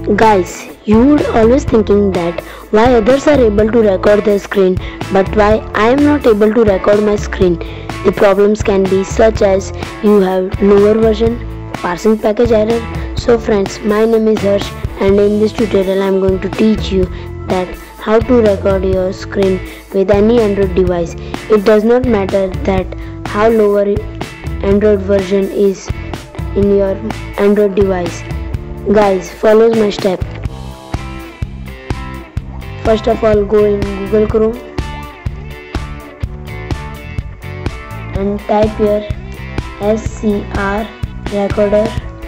Guys, you would always thinking that why others are able to record their screen but why I am not able to record my screen. The problems can be such as you have lower version, parsing package error. So friends, my name is Harsh and in this tutorial I am going to teach you that how to record your screen with any Android device. It does not matter that how lower Android version is in your Android device. Guys, follow my step. First of all, go in Google Chrome and type here SCR recorder.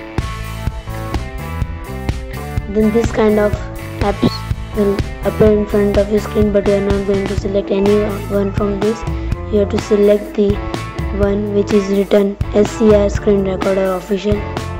Then this kind of apps will appear in front of your screen, but you are not going to select any one from this. You have to select the one which is written SCR screen recorder official.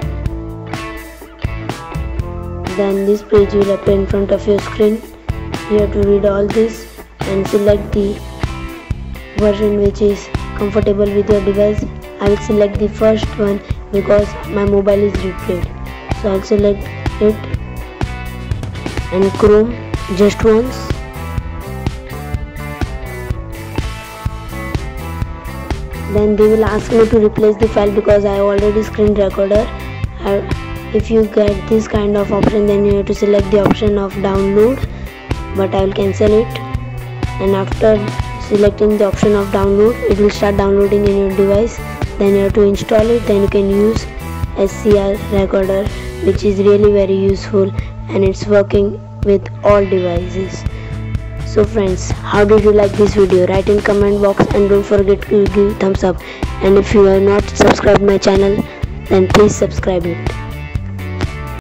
Then this page will appear in front of your screen. You have to read all this and select the version which is comfortable with your device. I will select the first one because my mobile is replayed. So I will select it and Chrome just once. Then they will ask me to replace the file because I already screen recorder. If you get this kind of option, then you have to select the option of download, but I will cancel it. And after selecting the option of download, it will start downloading in your device. Then you have to install it. Then you can use SCR recorder, which is really very useful and it's working with all devices. So friends, how did you like this video? Write in comment box and don't forget to give thumbs up. And if you are not subscribed my channel, then please subscribe it.